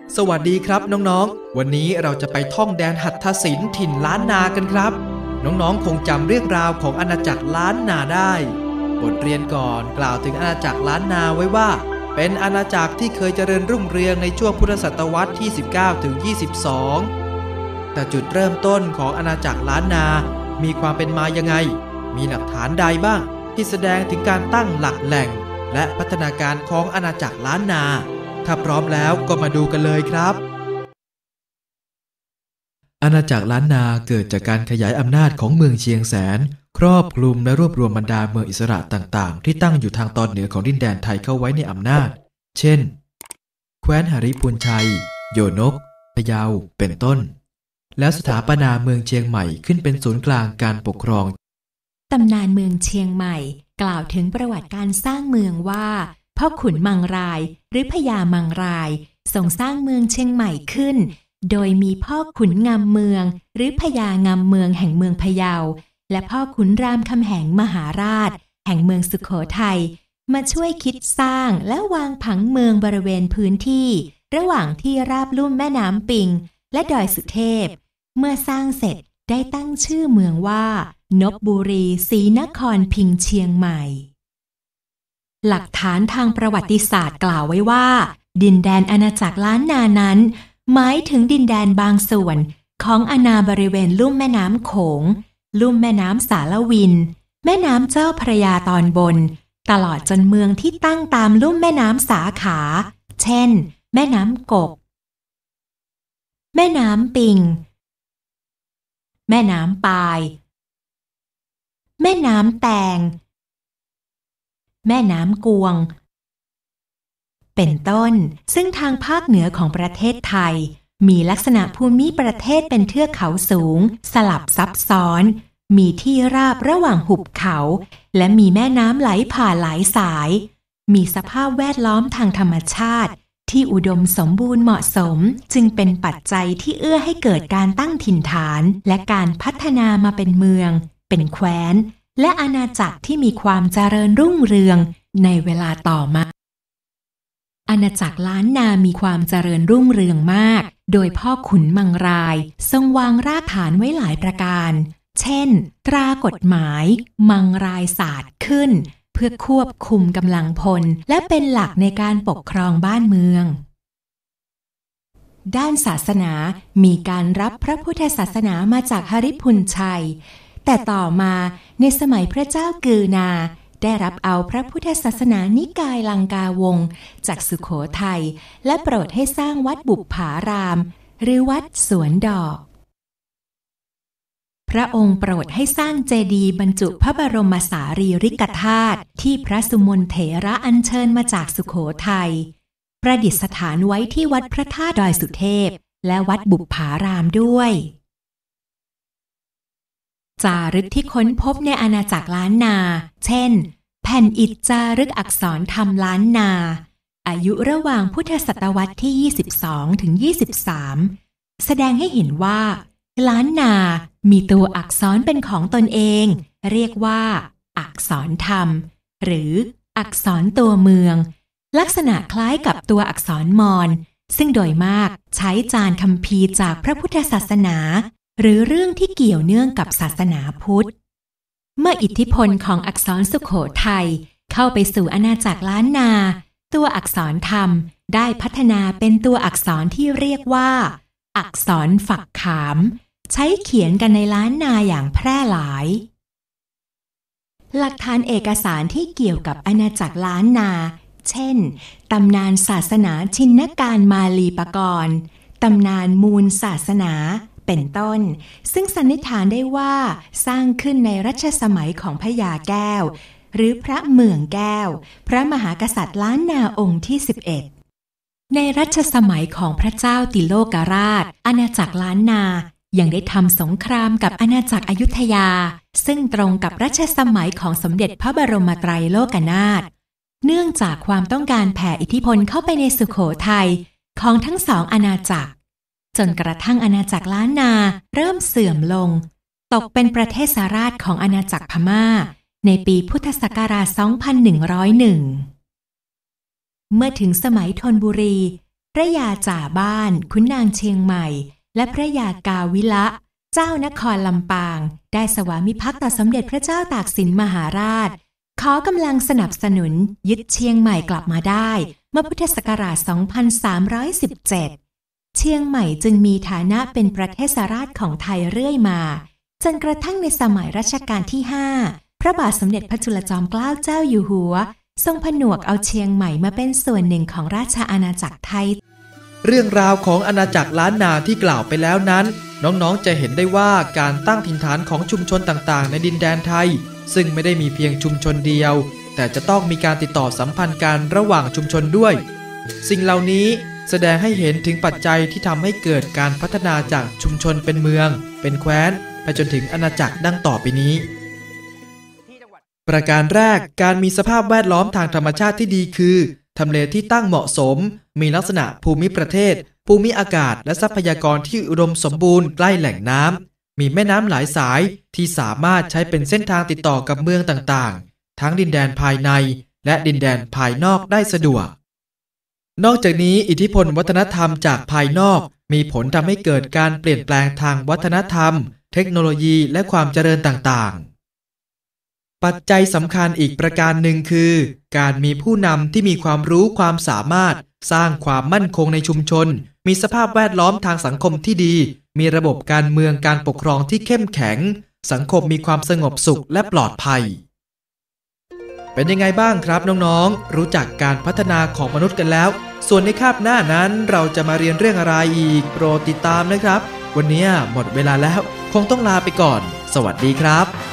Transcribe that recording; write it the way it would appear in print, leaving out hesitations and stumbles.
สวัสดีครับน้องๆวันนี้เราจะไปท่องแดนหัตถศิลป์ถิ่นล้านนากันครับน้องๆคงจำเรื่องราวของอาณาจักรล้านนาได้บทเรียนก่อนกล่าวถึงอาณาจักรล้านนาไว้ว่าเป็นอาณาจักรที่เคยเจริญรุ่งเรืองในช่วงพุทธศตวรรษที่19ถึง22แต่จุดเริ่มต้นของอาณาจักรล้านนามีความเป็นมายังไงมีหลักฐานใดบ้างที่แสดงถึงการตั้งหลักแหล่งและพัฒนาการของอาณาจักรล้านนาถ้าพร้อมแล้วก็มาดูกันเลยครับอาณาจักรล้านนาเกิดจากการขยายอำนาจของเมืองเชียงแสนครอบคลุมและรวบรวมบรรดาเมืองอิสระต่างๆที่ตั้งอยู่ทางตอนเหนือของดินแดนไทยเข้าไว้ในอำนาจเช่นแคว้นหฤพูนชัยโยนกพะเยาเป็นต้นแล้วสถาปนาเมืองเชียงใหม่ขึ้นเป็นศูนย์กลางการปกครองตำนานเมืองเชียงใหม่กล่าวถึงประวัติการสร้างเมืองว่าพ่อขุนมังรายหรือพญามังรายทรงสร้างเมืองเชียงใหม่ขึ้นโดยมีพ่อขุนงามเมืองหรือพญางามเมืองแห่งเมืองพะเยาและพ่อขุนรามคำแหงมหาราชแห่งเมืองสุโขทัยมาช่วยคิดสร้างและวางผังเมืองบริเวณพื้นที่ระหว่างที่ราบลุ่มแม่น้ำปิงและดอยสุเทพเมื่อสร้างเสร็จได้ตั้งชื่อเมืองว่านพบุรีศรีนครพิงค์เชียงใหม่หลักฐานทางประวัติศาสตร์กล่าวไว้ว่าดินแดนอาณาจักรล้านนานั้นหมายถึงดินแดนบางส่วนของอาณาบริเวณลุ่มแม่น้ำโขงลุ่มแม่น้ำสารวินแม่น้ำเจ้าพระยาตอนบนตลอดจนเมืองที่ตั้งตามลุ่มแม่น้ำสาขาเช่นแม่น้ำกกแม่น้ำปิงแม่น้ำปายแม่น้ำแตงแม่น้ำกวงเป็นต้นซึ่งทางภาคเหนือของประเทศไทยมีลักษณะภูมิประเทศเป็นเทือกเขาสูงสลับซับซ้อนมีที่ราบระหว่างหุบเขาและมีแม่น้ำไหลผ่านหลายสายมีสภาพแวดล้อมทางธรรมชาติที่อุดมสมบูรณ์เหมาะสมจึงเป็นปัจจัยที่เอื้อให้เกิดการตั้งถิ่นฐานและการพัฒนามาเป็นเมืองเป็นแคว้นและอาณาจักรที่มีความเจริญรุ่งเรืองในเวลาต่อมาอาณาจักรล้านนามีความเจริญรุ่งเรืองมากโดยพ่อขุนมังรายทรงวางรากฐานไว้หลายประการเช่นตรากฎหมายมังรายศาสตร์ขึ้นเพื่อควบคุมกำลังพลและเป็นหลักในการปกครองบ้านเมืองด้านศาสนามีการรับพระพุทธศาสนามาจากหฤพูนชัยแต่ต่อมาในสมัยพระเจ้ากือนาได้รับเอาพระพุทธศาสนานิกายลังกาวงศ์จากสุโขทัยและโปรดให้สร้างวัดบุปผารามหรือวัดสวนดอกพระองค์โปรดให้สร้างเจดีย์บรรจุพระบรมสารีริกธาตุที่พระสุมนเถระอัญเชิญมาจากสุโขทัยประดิษฐานไว้ที่วัดพระธาตุดอยสุเทพและวัดบุปผารามด้วยจารึกที่ค้นพบในอาณาจักรล้านนาเช่นแผ่นอิฐจารึกอักษรธรรมล้านนาอายุระหว่างพุทธศตวรรษที่22ถึง23แสดงให้เห็นว่าล้านนามีตัวอักษรเป็นของตนเองเรียกว่าอักษรธรรมหรืออักษรตัวเมืองลักษณะคล้ายกับตัวอักษรมอญซึ่งโดยมากใช้จานคัมภีร์จากพระพุทธศาสนาหรือเรื่องที่เกี่ยวเนื่องกับศาสนาพุทธเมื่ออิทธิพลของอักษรสุโขทัยเข้าไปสู่อาณาจักรล้านนาตัวอักษรธรรมได้พัฒนาเป็นตัวอักษรที่เรียกว่าอักษรฝักขามใช้เขียนกันในล้านนาอย่างแพร่หลายหลักฐานเอกสารที่เกี่ยวกับอาณาจักรล้านนาเช่นตำนานศาสนาชินการมาลีปกรณ์ตำนานมูลศาสนาเป็นต้นซึ่งสันนิษฐานได้ว่าสร้างขึ้นในรัชสมัยของพญาแก้วหรือพระเมืองแก้วพระมหากษัตริย์ล้านนาองค์ที่11ในรัชสมัยของพระเจ้าติโลกราชอาณาจักรล้านนายังได้ทำสงครามกับอาณาจักรอยุธยาซึ่งตรงกับรัชสมัยของสมเด็จพระบรมไตรโลกนาถเนื่องจากความต้องการแผ่อิทธิพลเข้าไปในสุโขทัยของทั้งสองอาณาจักรจนกระทั่งอาณาจักรล้านนาเริ่มเสื่อมลงตกเป็นประเทศราชของอาณาจักรพม่าในปีพุทธศักราช 2101 เมื่อถึงสมัยธนบุรีพระยาจ่าบ้านขุนนางเชียงใหม่และพระยากาวิละเจ้านครลำปางได้สวามิภักดิ์ต่อสมเด็จพระเจ้าตากสินมหาราชขอกำลังสนับสนุนยึดเชียงใหม่กลับมาได้เมื่อพุทธศักราช 2317 เชียงใหม่จึงมีฐานะเป็นประเทศราชของไทยเรื่อยมาจนกระทั่งในสมัยรัชกาลที่ 5 พระบาทสมเด็จพระจุลจอมเกล้าเจ้าอยู่หัวทรงผนวกเอาเชียงใหม่มาเป็นส่วนหนึ่งของราชอาณาจักรไทยเรื่องราวของอาณาจักรล้านนาที่กล่าวไปแล้วนั้นน้องๆจะเห็นได้ว่าการตั้งถิ่นฐานของชุมชนต่างๆในดินแดนไทยซึ่งไม่ได้มีเพียงชุมชนเดียวแต่จะต้องมีการติดต่อสัมพันธ์กันระหว่างชุมชนด้วยสิ่งเหล่านี้แสดงให้เห็นถึงปัจจัยที่ทำให้เกิดการพัฒนาจากชุมชนเป็นเมืองเป็นแคว้นไปจนถึงอาณาจักรดังต่อไปนี้ประการแรกการมีสภาพแวดล้อมทางธรรมชาติที่ดีคือทำเลที่ตั้งเหมาะสมมีลักษณะภูมิประเทศภูมิอากาศและทรัพยากรที่อุดมสมบูรณ์ใกล้แหล่งน้ำมีแม่น้ำหลายสายที่สามารถใช้เป็นเส้นทางติดต่อกับเมืองต่างๆทั้งดินแดนภายในและดินแดนภายนอกได้สะดวกนอกจากนี้อิทธิพลวัฒนธรรมจากภายนอกมีผลทำให้เกิดการเปลี่ยนแปลงทางวัฒนธรรมเทคโนโลยีและความเจริญต่างๆปัจจัยสำคัญอีกประการหนึ่งคือการมีผู้นำที่มีความรู้ความสามารถสร้างความมั่นคงในชุมชนมีสภาพแวดล้อมทางสังคมที่ดีมีระบบการเมืองการปกครองที่เข้มแข็งสังคมมีความสงบสุขและปลอดภัยเป็นยังไงบ้างครับน้องๆรู้จักการพัฒนาของมนุษย์กันแล้วส่วนในคาบหน้านั้นเราจะมาเรียนเรื่องอะไรอีกโปรดติดตามนะครับวันนี้หมดเวลาแล้วคงต้องลาไปก่อนสวัสดีครับ